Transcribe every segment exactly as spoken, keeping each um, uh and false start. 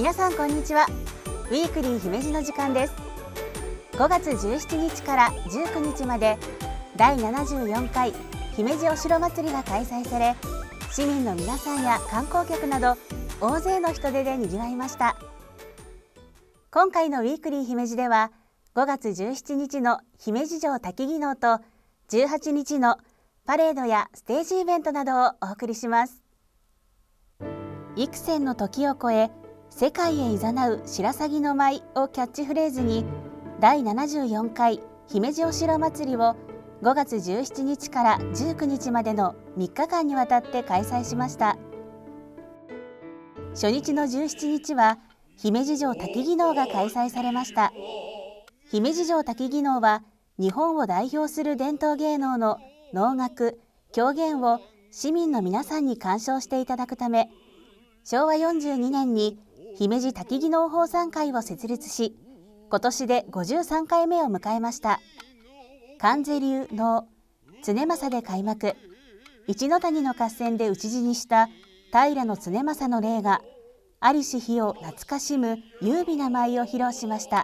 皆さんこんにちは。ウィークリー姫路の時間です。ごがつじゅうしちにちからじゅうくにちまでだいななじゅうよんかい姫路お城祭りが開催され、市民の皆さんや観光客など大勢の人出でにぎわいました。今回のウィークリー姫路では、ごがつじゅうしちにちの姫路城滝技能とじゅうはちにちのパレードやステージイベントなどをお送りします。幾千の時を超え世界へ誘う白鷺の舞をキャッチフレーズに、だいななじゅうよんかい姫路お城祭りをごがつじゅうしちにちからじゅうくにちまでのみっかかんにわたって開催しました。初日のじゅうしちにちは姫路城滝技能が開催されました。姫路城滝技能は日本を代表する伝統芸能の能楽・狂言を市民の皆さんに鑑賞していただくため、しょうわよんじゅうにねんに姫路滝技能奉賛会を設立し、今年でごじゅうさんかいめを迎えました。観世流能経正で開幕。一ノ谷の合戦で討ち死にした平経正の霊が在りし日を懐かしむ優美な舞を披露しました。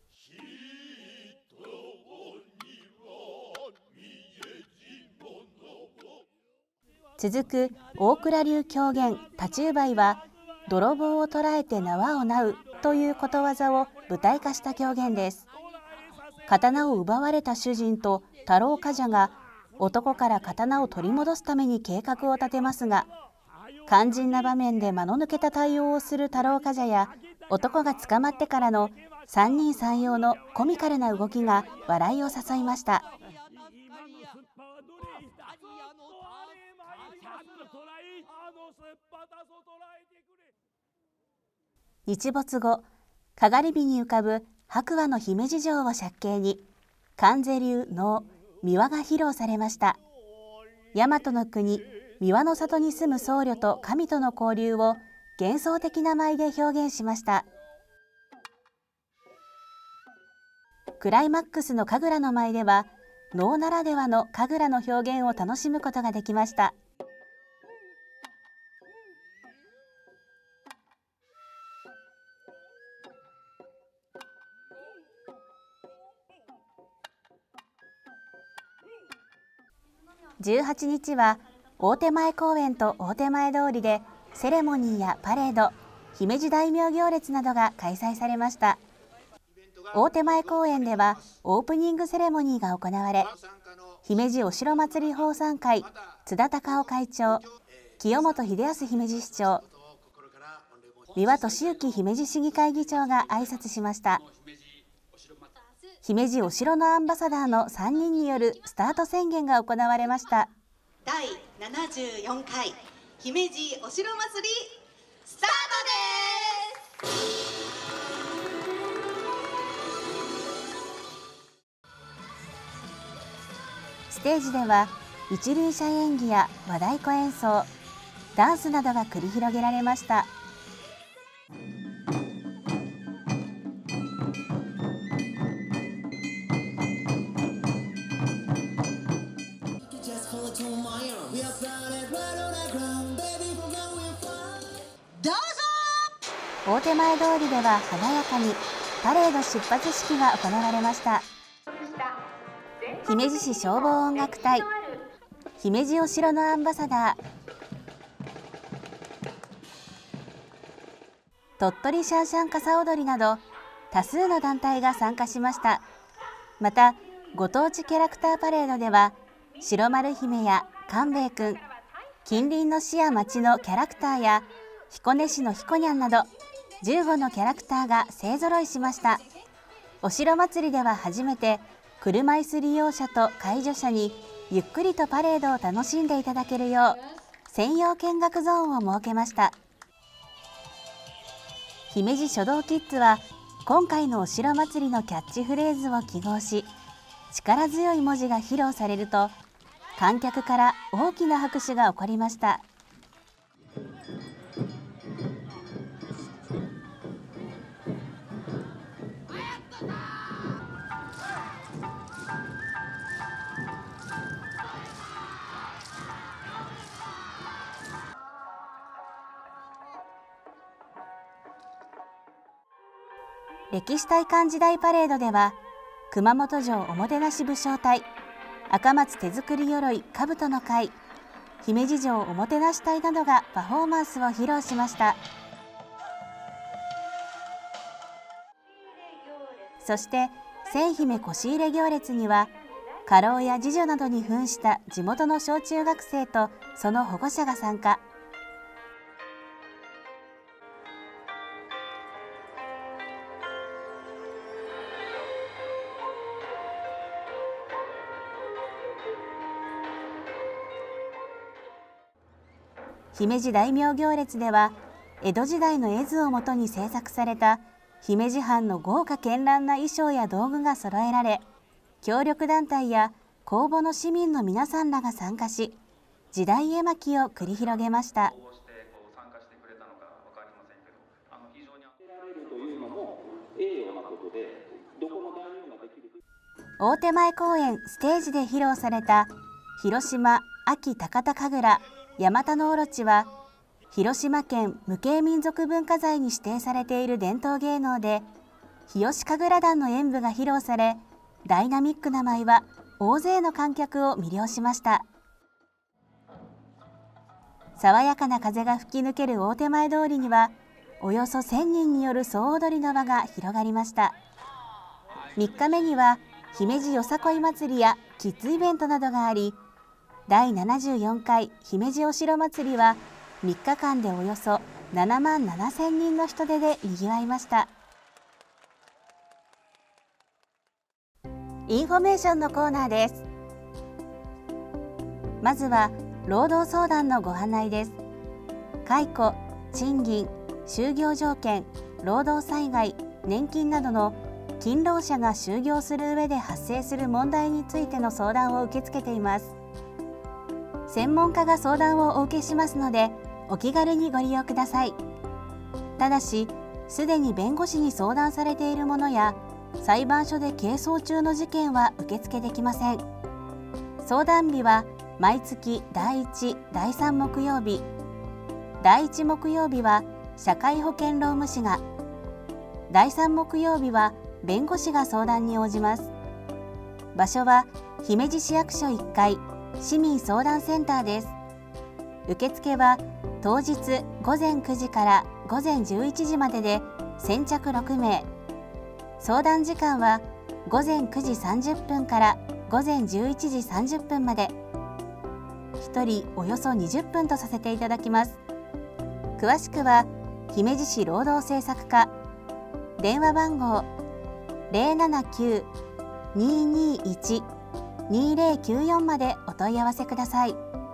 続く大倉流狂言太忠梅は、泥棒を捕らえて縄をなうということわざを舞台化した狂言です。刀を奪われた主人と太郎冠者が男から刀を取り戻すために計画を立てますが、肝心な場面で間の抜けた対応をする太郎冠者や男が捕まってからの三人三様のコミカルな動きが笑いを誘いました。日没後、かがり火に浮かぶ白馬の姫路城を借景に、観世流能三輪が披露されました。大和の国三輪の里に住む僧侶と神との交流を幻想的な舞で表現しました。クライマックスの神楽の舞では、能ならではの神楽の表現を楽しむことができました。じゅうはちにちは大手前公園と大手前通りでセレモニーやパレード、姫路大名行列などが開催されました。大手前公園ではオープニングセレモニーが行われ、姫路お城祭り奉賛会津田隆夫会長、清本秀康姫路市長、三輪俊之姫路市議会議長が挨拶しました。姫路お城のアンバサダーのさんにんによるスタート宣言が行われました。 だいななじゅうよんかい姫路お城祭りスタートです。 ステージでは一輪車演技や和太鼓演奏、ダンスなどが繰り広げられました。 どうぞ。 大手前通りでは華やかにパレード出発式が行われました。姫路市消防音楽隊、姫路お城のアンバサダー、鳥取シャンシャン傘踊りなど多数の団体が参加しました。またご当地キャラクターパレードでは白丸姫や官兵衛くん、近隣の市や町のキャラクターや彦根市のひこにゃんなどじゅうごのキャラクターが勢ぞろいしました。お城祭りでは初めて車椅子利用者と介助者にゆっくりとパレードを楽しんでいただけるよう専用見学ゾーンを設けました。姫路書道キッズは今回のお城祭りのキャッチフレーズを記号し、力強い文字が披露されると観客から大きな拍手が起こりました。 歴史体感時代パレードでは、熊本城おもてなし武将隊、赤松手作り鎧兜の会、姫路城おもてなし隊などがパフォーマンスを披露しました。そして千姫こし入れ行列には、家老や次女などに扮した地元の小中学生とその保護者が参加。姫路大名行列では、江戸時代の絵図をもとに制作された姫路藩の豪華絢爛な衣装や道具が揃えられ、協力団体や公募の市民の皆さんらが参加し、時代絵巻を繰り広げました。大手前公園ステージで披露された広島安芸高田神楽八岐のオロチは、広島県無形民族文化財に指定されている伝統芸能で、日吉神楽団の演舞が披露され、ダイナミックな舞は大勢の観客を魅了しました。爽やかな風が吹き抜ける大手前通りには、およそせんにんによる総踊りの輪が広がりました。みっかめには姫路よさこい祭りやキッズイベントなどがあり、だいななじゅうよんかい姫路お城祭りはみっかかんでおよそななまんななせんにんの人出でにぎわいました。インフォメーションのコーナーです。まずは労働相談のご案内です。解雇、賃金、就業条件、労働災害、年金などの勤労者が就業する上で発生する問題についての相談を受け付けています。専門家が相談をお受けしますので、お気軽にご利用ください。ただし、すでに弁護士に相談されているものや、裁判所で係争中の事件は受付できません。相談日は毎月だいいち、だいさん木曜日。だいいち木曜日は社会保険労務士が、だいさん木曜日は弁護士が相談に応じます。場所は姫路市役所いっかい市民相談センターです。受付は当日ごぜんくじからごぜんじゅういちじまでで先着ろくめい。相談時間はごぜんくじさんじゅっぷんからごぜんじゅういちじさんじゅっぷんまで。ひとりおよそにじゅっぷんとさせていただきます。詳しくは姫路市労働政策課、電話番号 ゼロななきゅう にーにーいち にーぜろきゅうよん までお問い合わせください。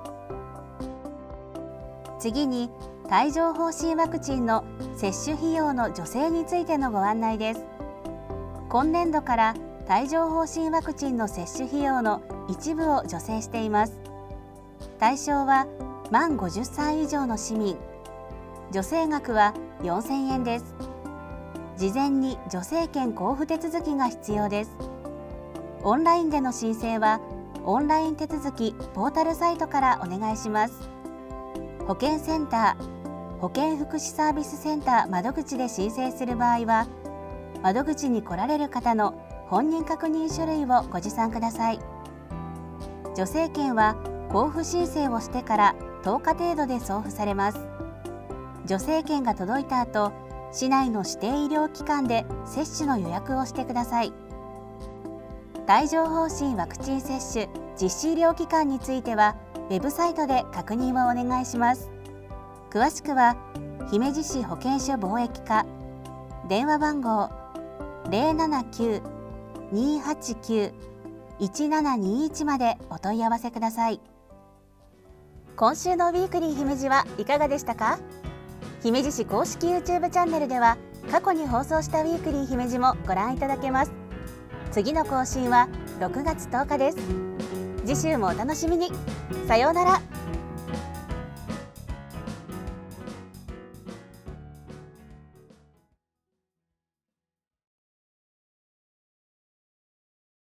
次に帯状疱疹ワクチンの接種費用の助成についてのご案内です。今年度から帯状疱疹ワクチンの接種費用の一部を助成しています。対象は満ごじゅっさい以上の市民。助成額はよんせんえんです。事前に助成券交付手続きが必要です。オンラインでの申請はオンライン手続きポータルサイトからお願いします。保健センター、保健福祉サービスセンター窓口で申請する場合は、窓口に来られる方の本人確認書類をご持参ください。助成券は交付申請をしてからとおか程度で送付されます。助成券が届いた後、市内の指定医療機関で接種の予約をしてください。帯状疱疹ワクチン接種実施医療機関については、ウェブサイトで確認をお願いします。詳しくは姫路市保健所貿易課、電話番号 ゼロななきゅう にーはちきゅう いちななにいち までお問い合わせください。今週のウィークリー姫路はいかがでしたか？姫路市公式 YouTube チャンネルでは過去に放送したウィークリー姫路もご覧いただけます。次の更新はろくがつとおかです。次週もお楽しみに。さようなら。